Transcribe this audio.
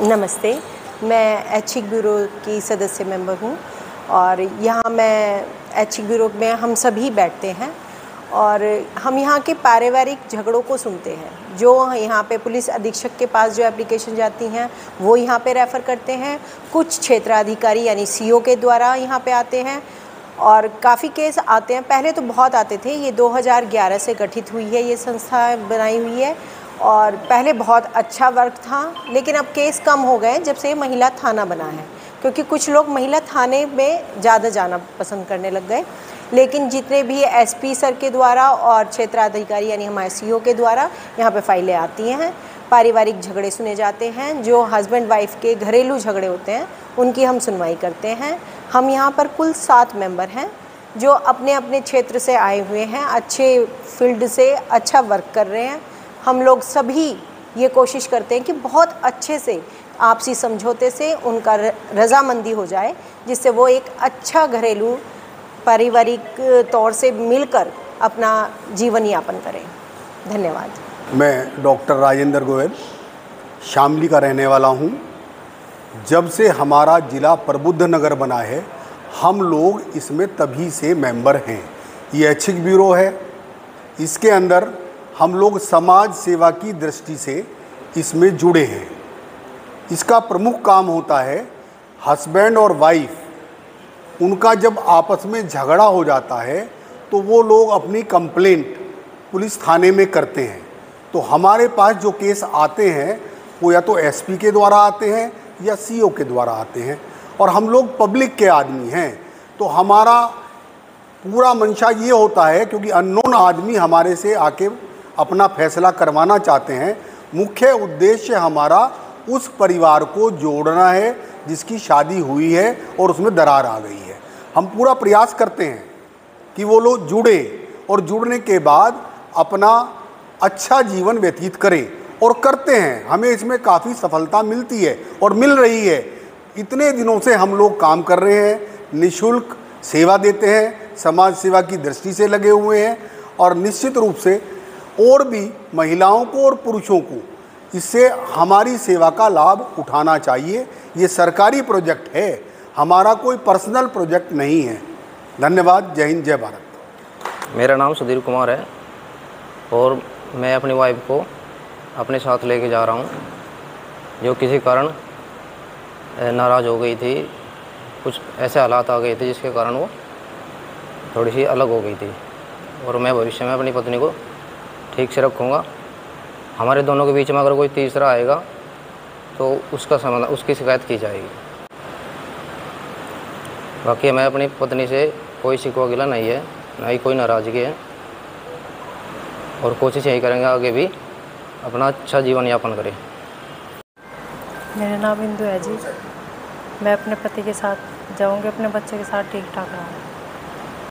नमस्ते, मैं ऐच्छिक ब्यूरो की सदस्य मेंबर हूँ और यहाँ मैं ऐच्छिक ब्यूरो में हम सभी बैठते हैं और हम यहाँ के पारिवारिक झगड़ों को सुनते हैं। जो यहाँ पे पुलिस अधीक्षक के पास जो एप्लीकेशन जाती हैं वो यहाँ पे रेफ़र करते हैं, कुछ क्षेत्राधिकारी यानी सीओ के द्वारा यहाँ पे आते हैं और काफ़ी केस आते हैं। पहले तो बहुत आते थे, ये 2011 से गठित हुई है, ये संस्था बनाई हुई है और पहले बहुत अच्छा वर्क था, लेकिन अब केस कम हो गए जब से महिला थाना बना है, क्योंकि कुछ लोग महिला थाने में ज़्यादा जाना पसंद करने लग गए। लेकिन जितने भी एसपी सर के द्वारा और क्षेत्राधिकारी यानी हमारे सीओ के द्वारा यहाँ पे फाइलें आती हैं, पारिवारिक झगड़े सुने जाते हैं, जो हस्बैंड वाइफ के घरेलू झगड़े होते हैं उनकी हम सुनवाई करते हैं। हम यहाँ पर कुल 7 मेंबर हैं जो अपने अपने क्षेत्र से आए हुए हैं, अच्छे फील्ड से अच्छा वर्क कर रहे हैं। हम लोग सभी ये कोशिश करते हैं कि बहुत अच्छे से आपसी समझौते से उनका रज़ामंदी हो जाए, जिससे वो एक अच्छा घरेलू पारिवारिक तौर से मिलकर अपना जीवन यापन करें। धन्यवाद। मैं डॉक्टर राजेंद्र गोयल शामली का रहने वाला हूँ। जब से हमारा ज़िला प्रबुद्ध नगर बना है, हम लोग इसमें तभी से मेंबर हैं। ये ऐच्छिक ब्यूरो है, इसके अंदर हम लोग समाज सेवा की दृष्टि से इसमें जुड़े हैं। इसका प्रमुख काम होता है हस्बैंड और वाइफ, उनका जब आपस में झगड़ा हो जाता है तो वो लोग अपनी कंप्लेंट पुलिस थाने में करते हैं। तो हमारे पास जो केस आते हैं वो या तो एसपी के द्वारा आते हैं या सीओ के द्वारा आते हैं, और हम लोग पब्लिक के आदमी हैं। तो हमारा पूरा मंशा ये होता है, क्योंकि अननोन आदमी हमारे से आके अपना फैसला करवाना चाहते हैं। मुख्य उद्देश्य हमारा उस परिवार को जोड़ना है जिसकी शादी हुई है और उसमें दरार आ गई है। हम पूरा प्रयास करते हैं कि वो लोग जुड़े और जुड़ने के बाद अपना अच्छा जीवन व्यतीत करें, और करते हैं। हमें इसमें काफ़ी सफलता मिलती है और मिल रही है। इतने दिनों से हम लोग काम कर रहे हैं, निःशुल्क सेवा देते हैं, समाज सेवा की दृष्टि से लगे हुए हैं, और निश्चित रूप से और भी महिलाओं को और पुरुषों को इससे हमारी सेवा का लाभ उठाना चाहिए। ये सरकारी प्रोजेक्ट है, हमारा कोई पर्सनल प्रोजेक्ट नहीं है। धन्यवाद। जय हिंद, जय भारत। मेरा नाम सुधीर कुमार है और मैं अपनी वाइफ को अपने साथ लेके जा रहा हूँ, जो किसी कारण नाराज़ हो गई थी। कुछ ऐसे हालात आ गए थे जिसके कारण वो थोड़ी सी अलग हो गई थी, और मैं भविष्य में अपनी पत्नी को ठीक से रखूँगा। हमारे दोनों के बीच में अगर कोई तीसरा आएगा तो उसका समाधान, उसकी शिकायत की जाएगी। बाकी मैं अपनी पत्नी से कोई शिकवा गिला नहीं है, ना ही कोई नाराज़गी है, और कोशिश यही करेंगे आगे भी अपना अच्छा जीवन यापन करें। मेरा नाम इंदु है जी। मैं अपने पति के साथ जाऊंगी, अपने बच्चे के साथ ठीक ठाक रहूँगी।